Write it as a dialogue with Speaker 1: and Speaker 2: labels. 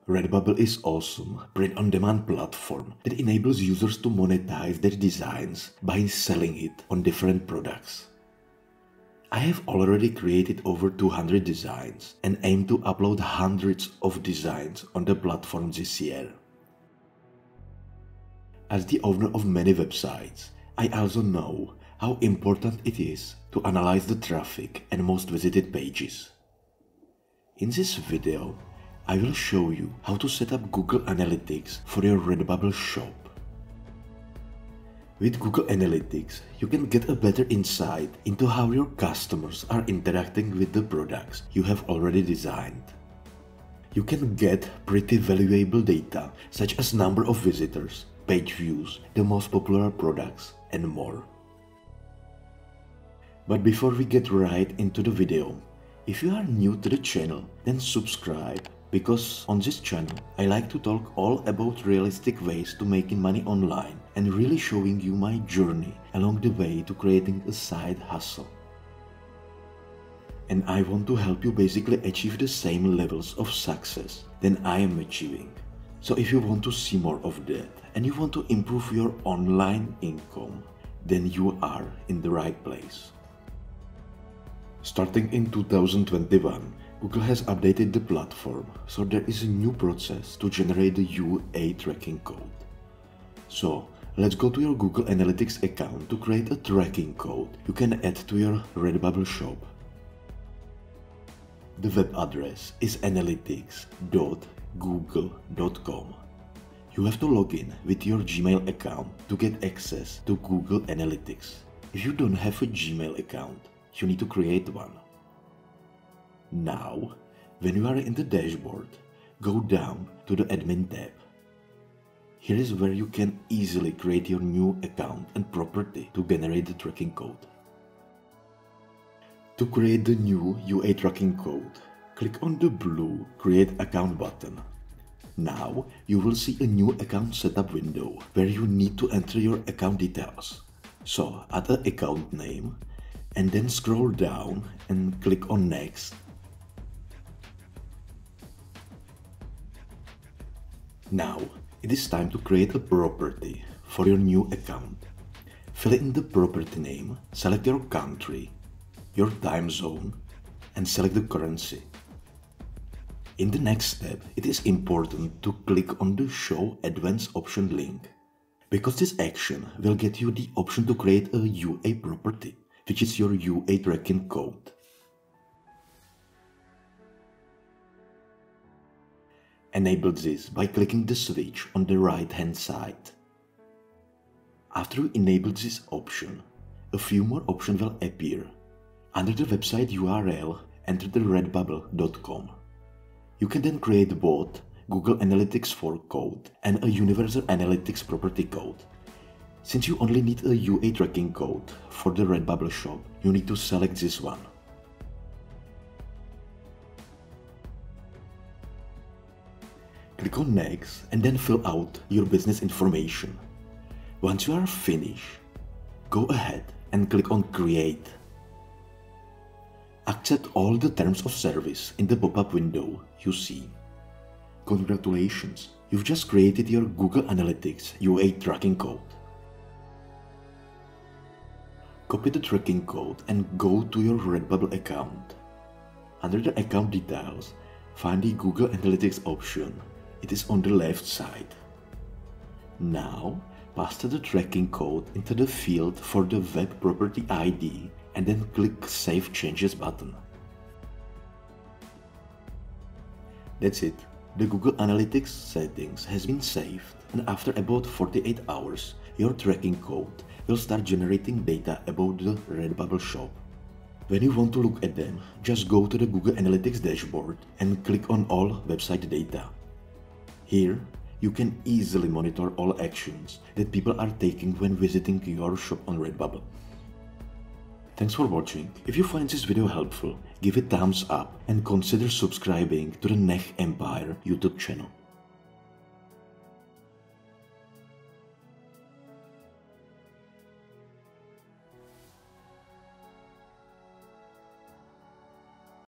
Speaker 1: Redbubble is awesome print-on-demand platform that enables users to monetize their designs by selling it on different products. I have already created over 200 designs and aim to upload hundreds of designs on the platform this year. As the owner of many websites, I also know how important it is to analyze the traffic and most visited pages. In this video, I will show you how to set up Google Analytics for your Redbubble shop. With Google Analytics, you can get a better insight into how your customers are interacting with the products you have already designed. You can get pretty valuable data such as number of visitors, page views, the most popular products, and more. But before we get right into the video, if you are new to the channel, then subscribe, because on this channel I like to talk all about realistic ways to making money online and really showing you my journey along the way to creating a side hustle. And I want to help you basically achieve the same levels of success than I am achieving. So if you want to see more of that and you want to improve your online income, then you are in the right place. Starting in 2021, Google has updated the platform, so there is a new process to generate the UA tracking code. So let's go to your Google Analytics account to create a tracking code you can add to your Redbubble shop. The web address is analytics.google.com. You have to log in with your Gmail account to get access to Google Analytics. If you don't have a Gmail account, you need to create one. Now, when you are in the dashboard, go down to the admin tab. Here is where you can easily create your new account and property to generate the tracking code. To create the new UA tracking code, click on the blue Create Account button. Now, you will see a new account setup window where you need to enter your account details. So, add an account name, and then scroll down and click on Next. Now, it is time to create a property for your new account. Fill in the property name, select your country, your time zone, and select the currency. In the next step, it is important to click on the Show Advanced Option link, because this action will get you the option to create a UA property, which is your UA tracking code. Enable this by clicking the switch on the right hand side. After you enable this option, a few more options will appear. Under the website URL, enter the redbubble.com. You can then create both Google Analytics 4 code and a Universal Analytics property code. Since you only need a UA tracking code for the Redbubble shop, you need to select this one. Click on Next and then fill out your business information. Once you are finished, go ahead and click on Create. Accept all the terms of service in the pop-up window you see. Congratulations, you've just created your Google Analytics UA tracking code. Copy the tracking code and go to your Redbubble account. Under the account details, find the Google Analytics option. It is on the left side. Now, paste the tracking code into the field for the web property ID and then click Save Changes button. That's it. The Google Analytics settings has been saved, and after about 48 hours, your tracking code will start generating data about the Redbubble shop. When you want to look at them, just go to the Google Analytics dashboard and click on All Website Data. Here, you can easily monitor all actions that people are taking when visiting your shop on Redbubble. Thanks for watching. If you find this video helpful, give it a thumbs up and consider subscribing to the Nech Empire YouTube channel.